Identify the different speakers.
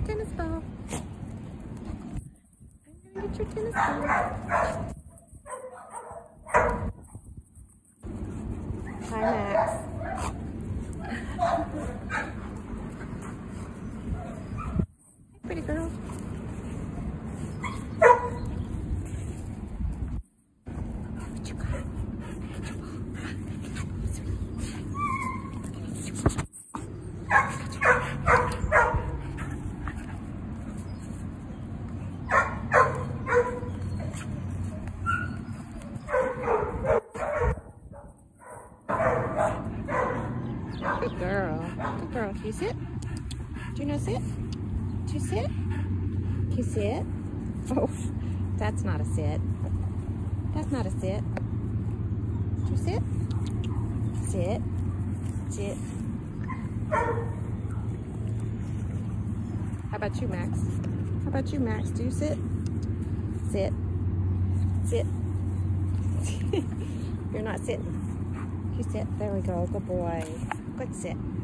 Speaker 1: tennis ball. I'm gonna get your tennis ball. Hi, Max. Hey, pretty girl. What you got? Good girl. Good girl. Can you sit? Do you know sit? Do you sit? Can you sit? Oh, that's not a sit. That's not a sit. Do you sit? Sit. Sit. How about you, Max? How about you, Max? Do you sit? Sit. Sit. You're not sitting. You sit. There we go. Good boy. Good sit.